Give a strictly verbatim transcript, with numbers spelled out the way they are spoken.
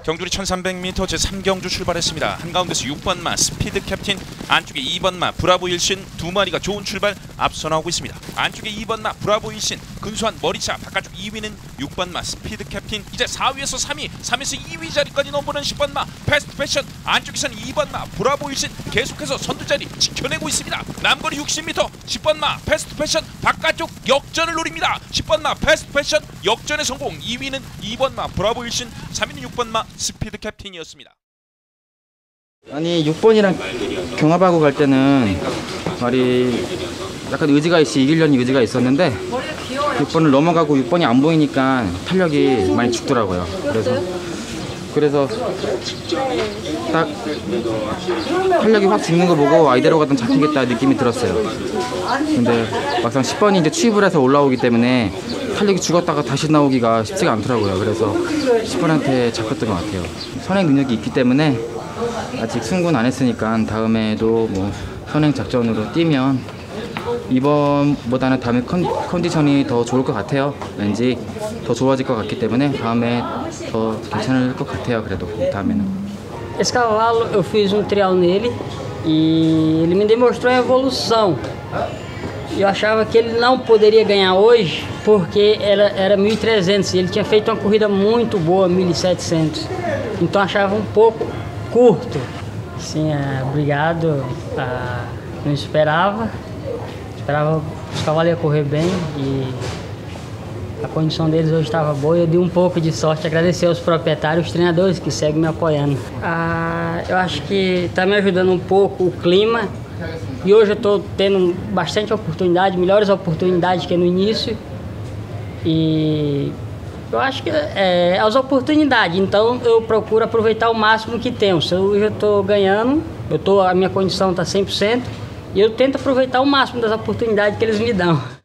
경주리 천삼백 미터 제삼 경주 출발했습니다. 한가운데서 육 번 마 스피드 캡틴, 안쪽에 이 번 마 브라보 일신 두 마리가 좋은 출발 앞서 나오고 있습니다. 안쪽에 이 번 마 브라보 일신 근소한 머리차, 바깥쪽 이 위는 육 번 마 스피드 캡틴, 이제 사 위에서 삼 위, 삼에서 이 위 자리까지 넘보는 십 번 마 패스트 패션, 안쪽에서는 이 번 마 브라보 일신 계속해서 선두자리 지켜내고 있습니다. 남거리 육십 미터 십 번 마 패스트 패션 바깥쪽 역전을 노립니다. 십 번 마 패스트 패션 역전의 성공. 이 위는 이 번 마 브라보 일신, 삼 위는 육 번 마 스피드 캡틴이었습니다. 아니 육 번이랑 경합하고 갈 때는 말이 약간 의지가 있이 이기려는 의지가 있었는데 육 번을 넘어가고 육 번이 안 보이니까 탄력이 많이 죽더라고요. 그래서 그래서 딱 탄력이 확 죽는 거 보고 아이대로 가던 잡히겠다 느낌이 들었어요. 근데 막상 십 번이 이제 취입을 해서 올라오기 때문에 탄력이 죽었다가 다시 나오기가 쉽지가 않더라고요. 그래서 십 번한테 잡혔던 것 같아요. 선행 능력이 있기 때문에 아직 승부는 안 했으니까 다음에도 뭐 선행 작전으로 뛰면 이번보다는 다음에 컨, 컨디션이 더 좋을 것 같아요. 왠지 더 좋아질 것 같기 때문에 다음에 더 괜찮을 것 같아요. 그래도 다음에는. Esse cavalo eu fiz um trial nele e ele me demonstrou a evolução. Eu achava que ele não poderia ganhar hoje porque era, era mil e trezentos e ele tinha feito uma corrida muito boa, mil e setecentos. Então achava um pouco curto. Sim, é, obrigado. Ah, não esperava. Esperava os cavalos iam correr bem e a condição deles hoje estava boa. Eu dei um pouco de sorte, agradecer aos proprietários, os treinadores que seguem me apoiando. Ah, eu acho que está me ajudando um pouco o clima e hoje eu estou tendo bastante oportunidade, melhores oportunidades que no início. E eu acho que é as oportunidades, então eu procuro aproveitar o máximo que tenho. Se eu já estou ganhando, eu tô, a minha condição está cem por cento e eu tento aproveitar o máximo das oportunidades que eles me dão.